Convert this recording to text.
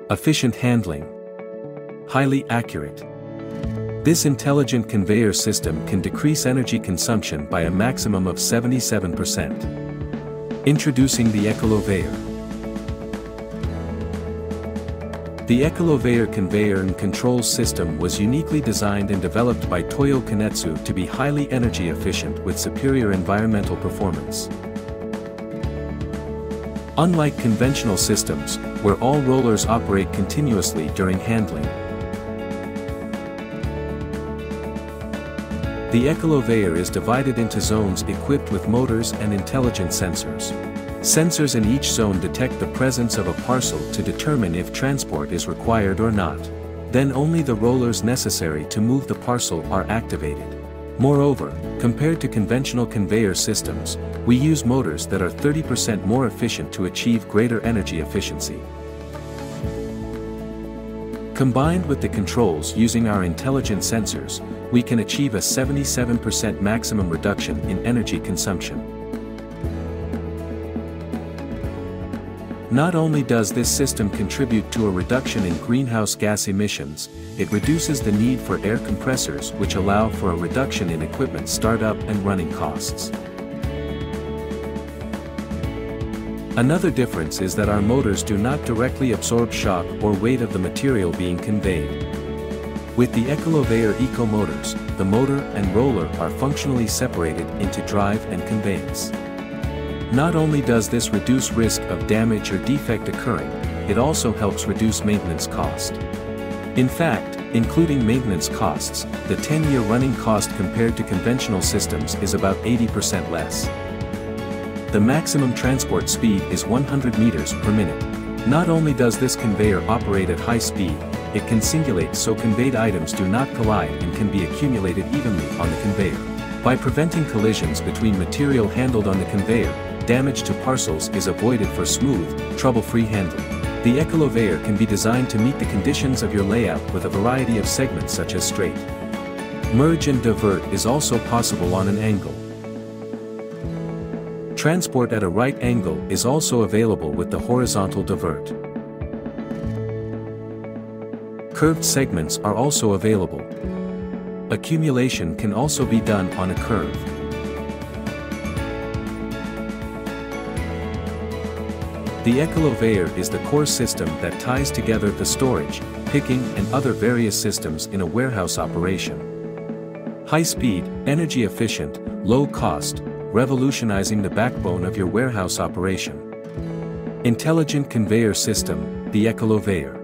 Efficient handling. Highly accurate. This intelligent conveyor system can decrease energy consumption by a maximum of 77%. Introducing the Ecoloveyor. The Ecoloveyor conveyor and control system was uniquely designed and developed by Toyo Kanetsu to be highly energy efficient with superior environmental performance. Unlike conventional systems, where all rollers operate continuously during handling, the Ecoloveyor is divided into zones equipped with motors and intelligent sensors. Sensors in each zone detect the presence of a parcel to determine if transport is required or not. Then only the rollers necessary to move the parcel are activated. Moreover, compared to conventional conveyor systems, we use motors that are 30% more efficient to achieve greater energy efficiency. Combined with the controls using our intelligent sensors, we can achieve a 77% maximum reduction in energy consumption. Not only does this system contribute to a reduction in greenhouse gas emissions, it reduces the need for air compressors, which allow for a reduction in equipment startup and running costs. Another difference is that our motors do not directly absorb shock or weight of the material being conveyed. With the Ecoloveyor Eco motors, the motor and roller are functionally separated into drive and conveyance. Not only does this reduce risk of damage or defect occurring, it also helps reduce maintenance cost. In fact, including maintenance costs, the 10-year running cost compared to conventional systems is about 80% less. The maximum transport speed is 100 meters per minute. Not only does this conveyor operate at high speed, it can singulate so conveyed items do not collide and can be accumulated evenly on the conveyor. By preventing collisions between material handled on the conveyor, damage to parcels is avoided for smooth, trouble-free handling. The Ecoloveyor can be designed to meet the conditions of your layout with a variety of segments such as straight. Merge and divert is also possible on an angle. Transport at a right angle is also available with the horizontal divert. Curved segments are also available. Accumulation can also be done on a curve. The Ecoloveyor is the core system that ties together the storage, picking and other various systems in a warehouse operation. High speed, energy efficient, low cost, revolutionizing the backbone of your warehouse operation. Intelligent conveyor system, the Ecoloveyor.